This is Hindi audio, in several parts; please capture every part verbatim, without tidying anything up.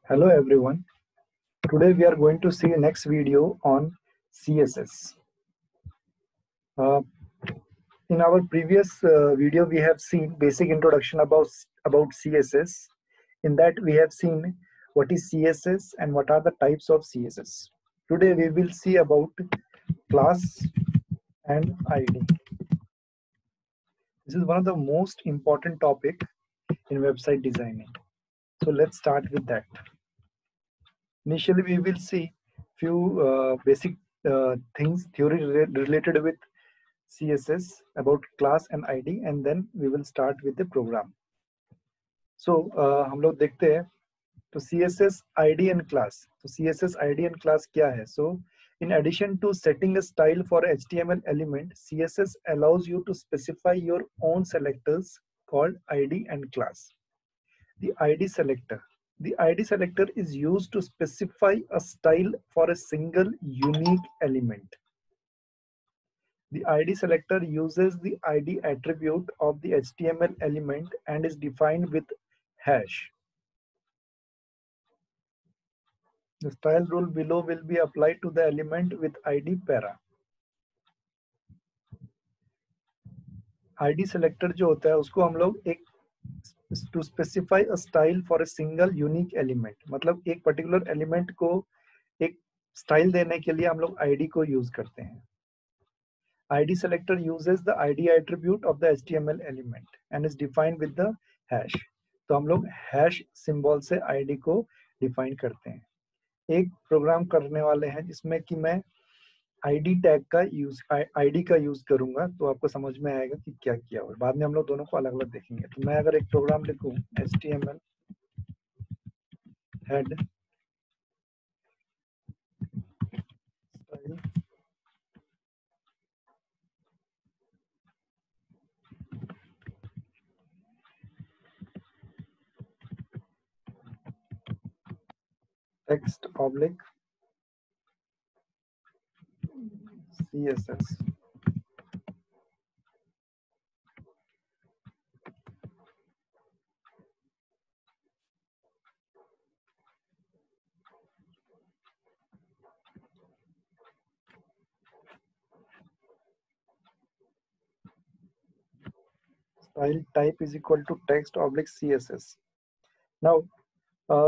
Hello everyone. Today we are going to see next video on C S S. Uh, in our previous uh, video, we have seen basic introduction about about C S S. In that, we have seen what is C S S and what are the types of C S S. Today we will see about class and I D. This is one of the most important topic in website designing. So let's start with that. Initially, we will see few uh, basic uh, things, theory re related with C S S, about class and I D, and then we will start with the program. So uh, हम लोग देखते हैं तो C S S, I D and class. So C S S, I D and class क्या है? So in addition to setting a style for H T M L element, C S S allows you to specify your own selectors called I D and class. The I D selector. The I D selector is used to specify a style for a single unique element. The I D selector uses the I D attribute of the H T M L element and is defined with hash. The style rule below will be applied to the element with I D para. I D selector जो होता है उसको हम लोग एक to specify a style for a single unique element, मतलब एक particular element को एक style देने के लिए हम लोग I D को use करते हैं. I D selector uses the I D attribute of the H T M L element and is defined with the hash. तो हम लोग hash symbol से I D को define करते हैं. एक प्रोग्राम करने वाले हैं जिसमें कि मैं I D टैग का यूज I D का यूज करूंगा तो आपको समझ में आएगा कि क्या किया हुआ. बाद में हम लोग दोनों को अलग अलग देखेंगे. तो मैं अगर एक प्रोग्राम लिखूं H T M L head style text oblique C S S. Style type is equal to text oblique C S S. Now, uh,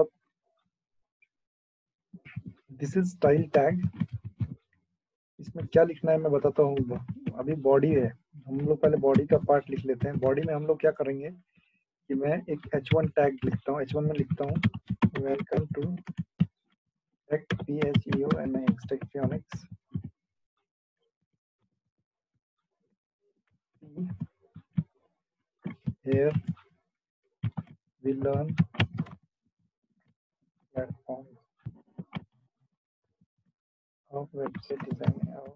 this is style tag. इसमें क्या लिखना है मैं बताता हूँ. अभी बॉडी है, हम लोग पहले बॉडी का पार्ट लिख लेते हैं. बॉडी में हम लोग क्या करेंगे कि मैं एक H वन टैग लिखता हूँ. H वन में लिखता हूँ welcome to tech P H E O N I X Techionics. Here we learn platforms of website design. Of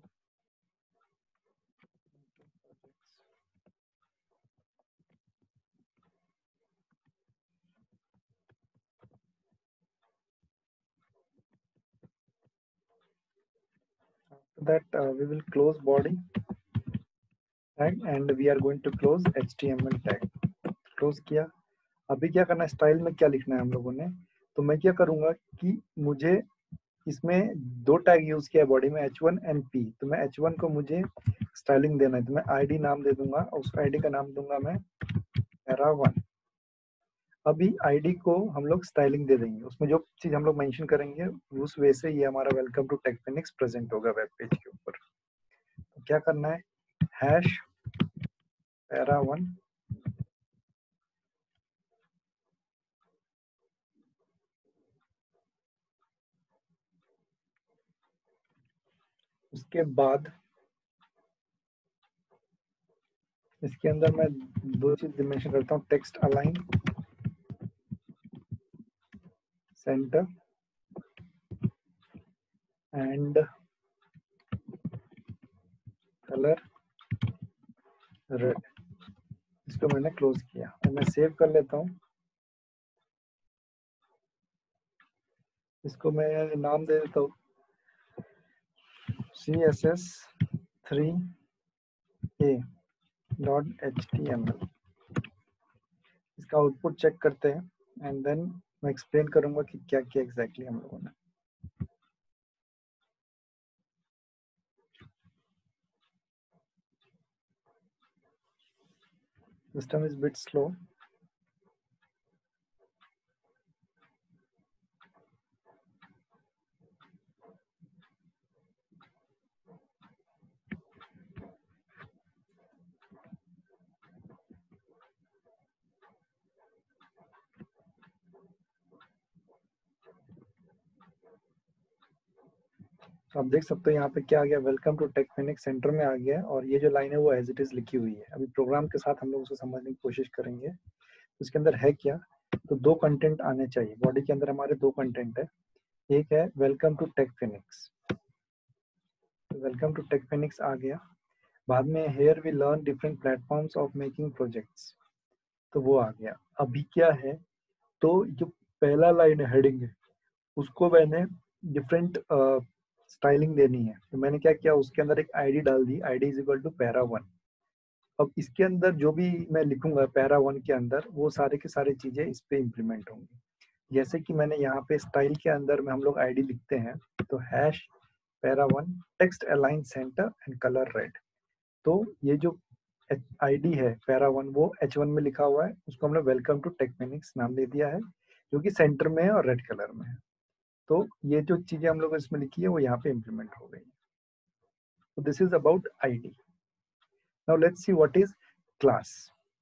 After that, uh, we will close body tag and we are going to close H T M L tag. Close किया. अभी क्या करना है, स्टाइल में क्या लिखना है हम लोगों ने. तो मैं क्या करूंगा कि मुझे इसमें दो टैग यूज किया बॉडी में H वन and P. तो मैं H वन को मुझे स्टाइलिंग देना है तो मैं I D नाम दे दूंगा और उस I D का नाम दूंगा मैं para वन. अभी I D को हम लोग स्टाइलिंग दे देंगे. उसमें जो चीज हम लोग मेंशन करेंगे उस वे से ये हमारा वेलकम टू टेक्फिनिक्स प्रेजेंट होगा वेब पेज के ऊपर. तो क्या करना है, हैश para वन उसके बाद इसके अंदर मैं दो चीज मेंशन करता हूँ, text align centre and colour red. इसको मैंने क्लोज किया और मैं सेव कर लेता हूँ. इसको मैं नाम दे देता हूँ C S S three A dot H T M L. इसका आउटपुट चेक करते हैं एंड देन मैं एक्सप्लेन करूंगा कि क्या क्या एग्जैक्टली हम लोगों ने। System is bit slow. तो आप देख सकते हो यहाँ पे क्या आ गया, वेलकम टू टेक्फिनिक्स सेंटर में आ गया है, और ये जो लाइन है वो एज इट इज लिखी हुई है। अभी प्रोग्राम के साथ हम लोग उसको समझने की कोशिश करेंगे उसके अंदर है क्या। तो दो कंटेंट आने चाहिए, बॉडी के अंदर हमारे दो कंटेंट है। एक है welcome to Techfinix, welcome to Techfinix आ गया। बाद में here we learn different platforms of making projects, तो वो आ गया। अभी क्या है, तो जो पहला लाइन है हेडिंग है, उसको मैंने डिफरेंट स्टाइलिंग देनी है। तो मैंने क्या किया, उसके अंदर एक आईडी डाल दी, ID is equal to para one. अब इसके अंदर जो भी मैं लिखूंगा पैरा वन के अंदर, वो सारे के सारे चीजें इस पे इम्प्लीमेंट होंगी। जैसे कि मैंने यहाँ पे स्टाइल के अंदर में हम लोग आईडी लिखते हैं, तो hash para one text align centre and colour red. तो ये जो आईडी है पैरा वन वो एच वन में लिखा हुआ है, उसको हमने वेलकम टू टेक्फिनिक्स नाम दे दिया है, जो कि सेंटर में है और रेड कलर में है। तो ये जो चीजें हम लोग इसमें लिखी है वो यहाँ पे इम्प्लीमेंट हो गई। तो this is about ID. Now let's see what is class.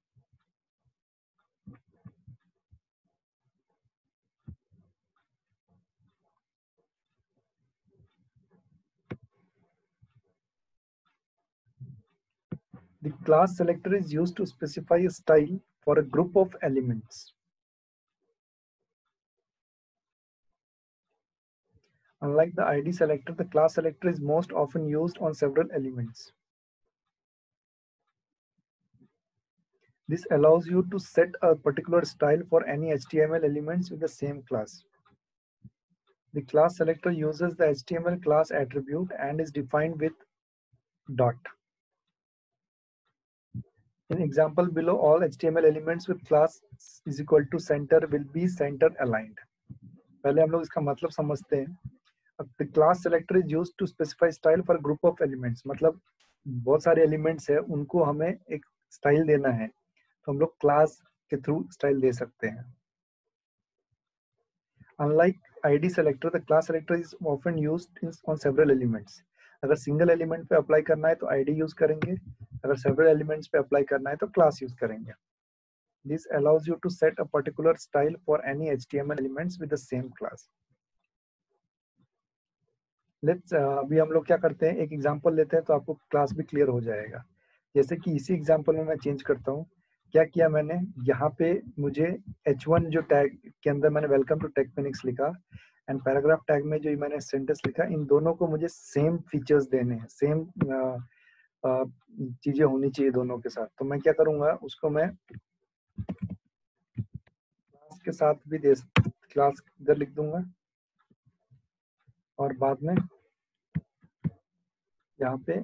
The class selector is used to specify a style for a group of elements. Unlike the I D selector, the class selector is most often used on several elements. This allows you to set a particular style for any H T M L elements with the same class. The class selector uses the H T M L class attribute and is defined with dot. In example below, all H T M L elements with class is equal to center will be center aligned. पहले हम लोग इसका मतलब समझते हैं। The class selector is used to specify style for a group of elements. मतलब बहुत सारे एलिमेंट्स है, उनको हमें एक स्टाइल देना है, तो हम लोग क्लास के थ्रू स्टाइल दे सकते हैं। Unlike I D selector, the class selector is often used in, on several elements. अगर सिंगल एलिमेंट पे अप्लाई करना है तो I D यूज करेंगे, अगर सेवरल एलिमेंट्स पे अप्लाई करना है तो क्लास यूज करेंगे। This allows you to set a particular style for any H T M L elements with the same class. Let's uh, अभी हम लोग क्या करते हैं, एक एग्जांपल लेते हैं तो आपको क्लास भी क्लियर हो जाएगा। जैसे कि इसी एग्जांपल में मैं चेंज करता हूँ। क्या किया मैंने, यहाँ पे मुझे एच वन जो टैग के अंदर मैंने वेलकम टू टेक्फिनिक्स लिखा, एंड पैराग्राफ टैग में जो मैंने सेंटेंस लिखा, इन दोनों को मुझे सेम फीचर्स देने हैं, सेम चीजें होनी चाहिए दोनों के साथ। तो मैं क्या करूंगा, उसको मैं क्लास के साथ भी दे, क्लास इधर लिख दूंगा, और बाद में यहाँ पे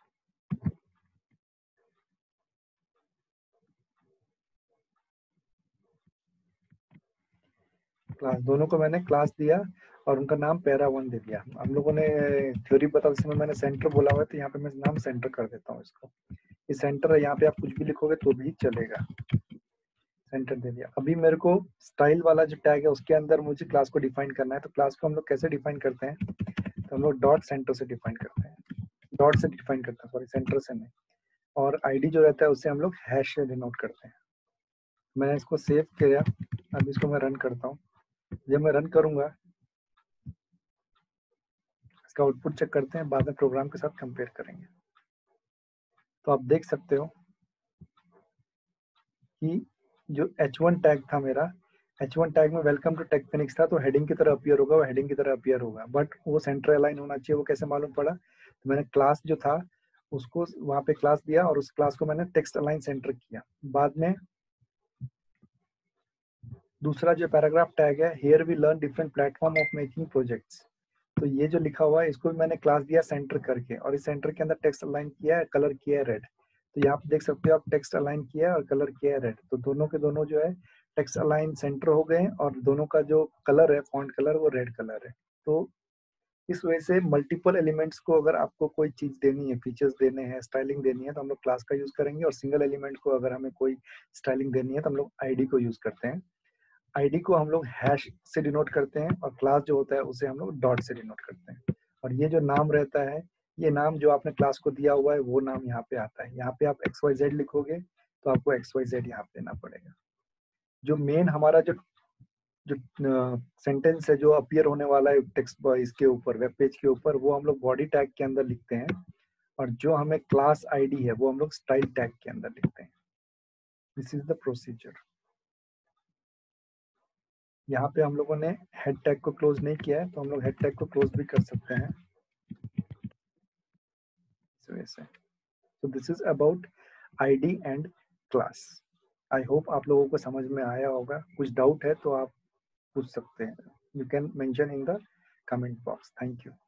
क्लास, दोनों को मैंने क्लास दिया और उनका नाम पैरा वन दे दिया। हम लोगों ने थ्योरी बता, इसमें मैंने सेंटर बोला हुआ है, तो यहाँ पे मैं नाम सेंटर कर देता हूँ इसको। ये सेंटर है, यहाँ पे आप कुछ भी लिखोगे तो भी चलेगा। सेंटर दे दिया। अभी मेरे को स्टाइल वाला जो टैग है उसके अंदर मुझे क्लास को डिफाइन करना है। तो क्लास को हम लोग कैसे डिफाइन करते हैं, तो हम लोग डॉट सेंटर से डिफाइन करते हैं, डॉट से डिफाइन करते हैं, सॉरी सेंटर से नहीं। और आईडी जो रहता है उससे हम लोग हैश से डिनोट करते हैं। मैंने इसको सेव किया, अब इसको मैं रन करता हूँ। जब मैं रन करूंगा, इसका आउटपुट चेक करते हैं, बाद में प्रोग्राम के साथ कंपेयर करेंगे। तो आप देख सकते हो कि जो एच वन टैग था मेरा, एच वन टैग में वेलकम टू टेक्फिनिक्स था, तो हेडिंग की तरह अपीयर होगा, वो हेडिंग की तरह अपीयर होगा, बट वो सेंटर अलाइन होना चाहिए। वो कैसे मालूम पड़ा, तो मैंने क्लास जो था उसको वहां पे क्लास दिया और उस क्लास को मैंने टेक्स्ट अलाइन सेंटर किया। बाद में दूसरा जो पैराग्राफ टैग है, here we learn different platform of making projects, तो ये जो लिखा हुआ है इसको भी मैंने क्लास दिया सेंटर करके, और इस सेंटर के अंदर टेक्स्ट अलाइन किया है, कलर किया है रेड। तो यहाँ पे देख सकते हो आप, टेक्स्ट अलाइन किया है और कलर किया है रेड, तो दोनों के दोनों जो है टेक्स्ट अलाइन सेंटर हो गए और दोनों का जो कलर है, फॉन्ट कलर, वो रेड कलर है। तो इस वजह से मल्टीपल एलिमेंट्स को अगर आपको कोई चीज देनी है, फीचर्स देने हैं, स्टाइलिंग देनी है, तो हम लोग क्लास का यूज करेंगे, और सिंगल एलिमेंट को अगर हमें कोई स्टाइलिंग देनी है तो हम लोग आईडी को यूज करते हैं। आईडी को हम लोग हैश से डिनोट करते हैं, और क्लास जो होता है उसे हम लोग डॉट से डिनोट करते हैं। और ये जो नाम रहता है, ये नाम जो आपने क्लास को दिया हुआ है वो नाम यहाँ पे आता है। यहाँ पे आप एक्स वाई जेड लिखोगे तो आपको एक्स वाई जेड यहाँ पे देना पड़ेगा। जो मेन हमारा जो जो सेंटेंस है जो अपीयर होने वाला है टेक्स्ट इसके ऊपर, वेब पेज के ऊपर, वो हम लोग बॉडी टैग के अंदर लिखते हैं, और जो हमें क्लास आईडी है वो हम लोग स्टाइल टैग के अंदर लिखते हैं। This is the procedure. यहाँ पे हम लोगों ने हेड टैग को क्लोज नहीं किया है, तो हम लोग हेड टैग को क्लोज भी कर सकते हैं इस वजह से। So this is about I D and class. I hope आप लोगों को समझ में आया होगा। कुछ डाउट है तो आप पूछ सकते हैं। You can mention in the comment box. Thank you.